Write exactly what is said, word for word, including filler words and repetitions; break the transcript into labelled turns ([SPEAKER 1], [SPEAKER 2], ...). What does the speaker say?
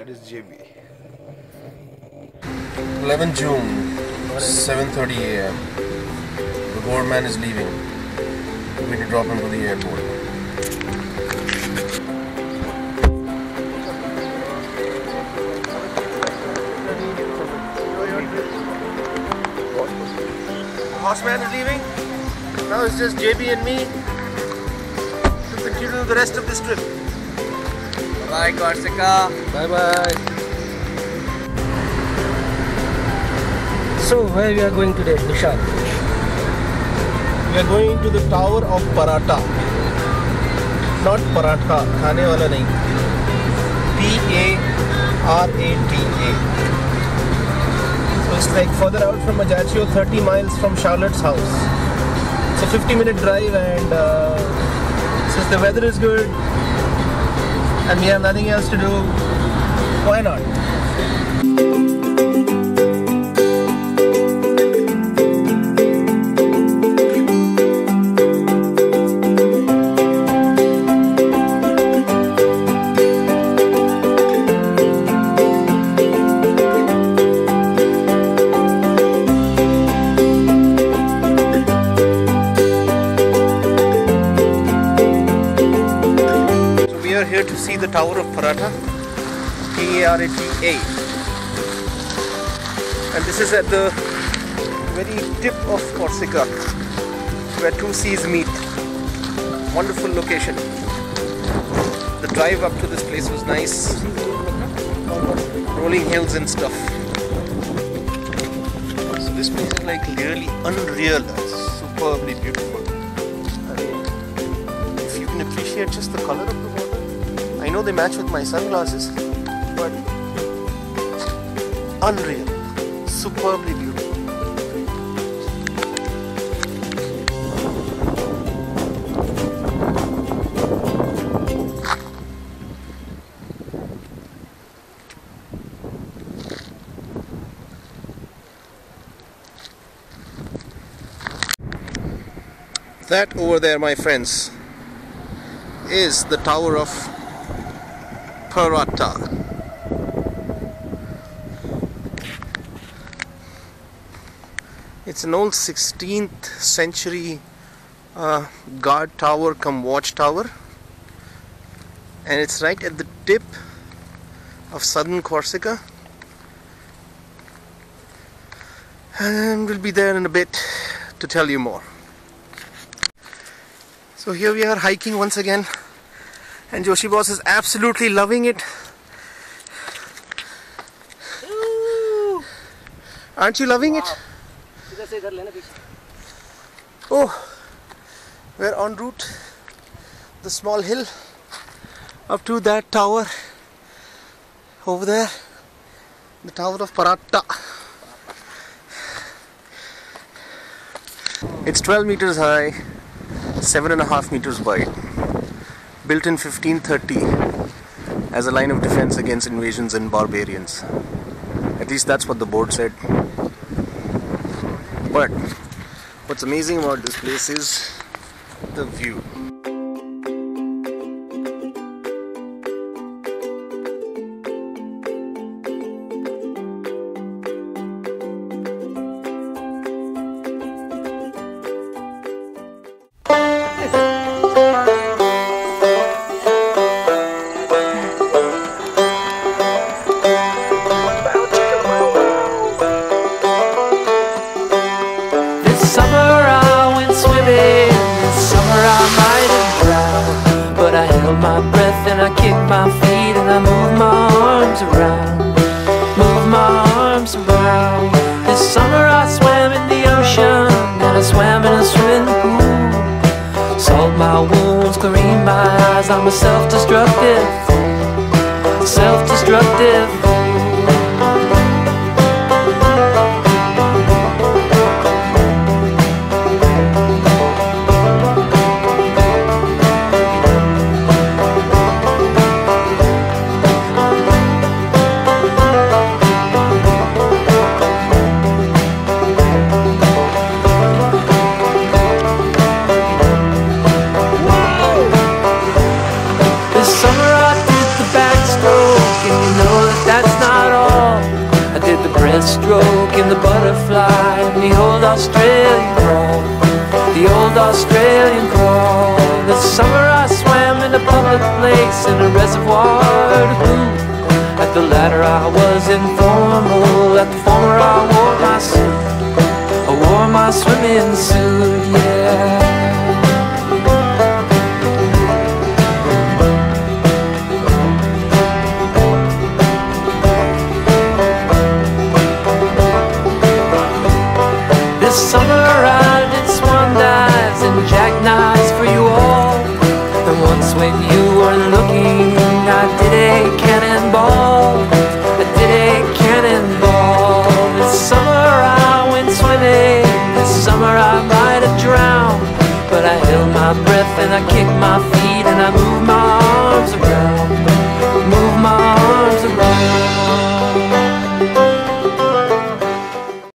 [SPEAKER 1] That is J B.
[SPEAKER 2] eleventh June, seven thirty a m The boardman is leaving. We're going to drop him to the airport.
[SPEAKER 1] The horseman is leaving. Now it's just J B and me to continue the rest of this trip.
[SPEAKER 3] Bye Corsica.
[SPEAKER 1] Bye bye.
[SPEAKER 4] So where we are going today, Nishant?
[SPEAKER 1] We are going to the Tower of Paratha. Not Paratha, khane wala nahi. P A R A T A. So it's like further out from Ajaccio, thirty miles from Charlotte's house. It's a fifty minute drive, and uh, since the weather is good and we have nothing else to do, why not? Here to see the Tower of Paratha, P A R A T A, and this is at the very tip of Corsica, where two seas meet. Wonderful location. The drive up to this place was nice, rolling hills and stuff. So this place is like really unreal, superbly beautiful. I mean, if you can appreciate just the color of the water. I know they match with my sunglasses, but unreal, superbly beautiful. That over there, my friends, is the Tower of Paratha. It's an old sixteenth century uh, guard tower cum watchtower, and it's right at the tip of southern Corsica, and we'll be there in a bit to tell you more. So here we are hiking once again, and Joshi Boss is absolutely loving it. Ooh. Aren't you loving wow. it? Oh, we're en route. The small hill up to that tower over there, the Tower of Paratha. It's twelve meters high, seven and a half meters wide. Built in fifteen thirty as a line of defense against invasions and barbarians. At least that's what the board said. But what's amazing about this place is the view.
[SPEAKER 5] My breath and I kick my feet and I move my arms around, move my arms around. This summer I swam in the ocean and I swam in a swimming pool. Salted my wounds, cleaned my eyes. I'm a self-destructive fool, self-destructive fool. Summer I did the backstroke, and you know that Australian crawl, the old Australian crawl. This summer I swam in a public place in a reservoir to who. At the latter I was informal, at the former I wore my suit. I wore my swimming suit, yeah. This summer I did swan dives and jackknives for you all. And once when you were looking, I did a cannonball. I did a cannonball. This summer I went swimming. This summer I might have drowned, but I held my breath and I kicked my feet and I moved my arms around.